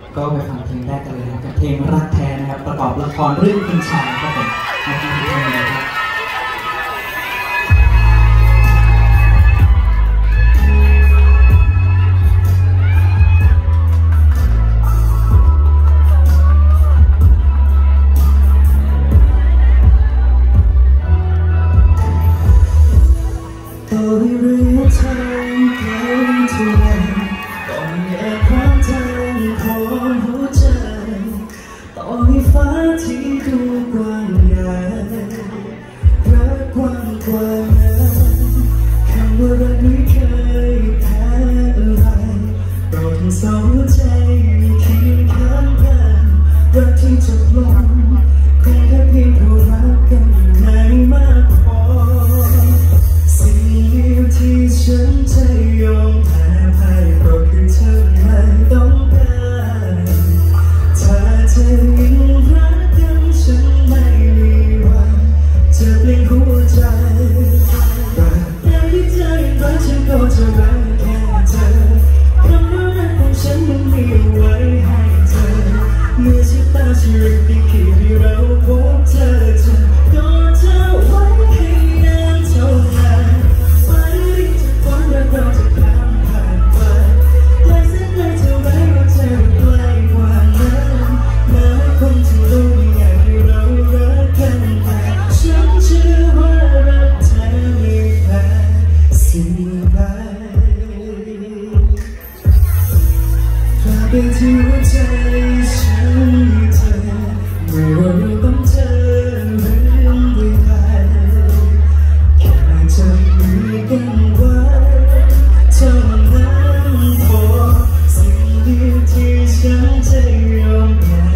ก็ไปฟังเพลงแรกกันเลยนะกับเพลงรักแท้นะครับประกอบละครเรื่องคุณชายครับผมมาฟังเพลงเลยครับต่อให้ระยะทางไกลเท่าไรต้องแยกความทางของหัวใจต่อให้ฟ้าที่ดูกว้างใหญ่รักกว้างกว่านั้นคำว่ารักไม่เคยแพ้อะไรโปรดทั้งสองหัวใจเคียงข้างกันรักที่จบลงแค่เพียงเพราะรักกันไม่มากพอสิ่งเดียวที่ฉันจะยอมแพ้ให้ก็คือเธอไม่ต้องการถ้าเธอยังรักกันฉันไม่มีวันจะเปลี่ยนหัวใจรักได้ที่เธอยังรักฉันก็จะรักแค่เธอคำว่ารักของฉันมันมีเอาไว้ให้เธอเมื่อชะตาชีวิตที่คิดให้เราพบเธอจะกอดเธอไว้ให้นานเท่านั้นฝันที่จะฝันและเราจะข้ามผ่านไปไกลแสนไกลเท่าไรก็เธอใกล้กว่านั้นแม้คนที่รู้ไม่อยากให้เรารักกันแต่ฉันเชื่อว่ารักแท้ไม่แพ้สิ่งใดฝากไปที่หัวใจฉันเธอไม่ว่าเราต้องเจอเรื่องใดแค่จะมีกันไว้เท่านั้นพอสิ่งเดียวที่ฉันจะยอมแพ้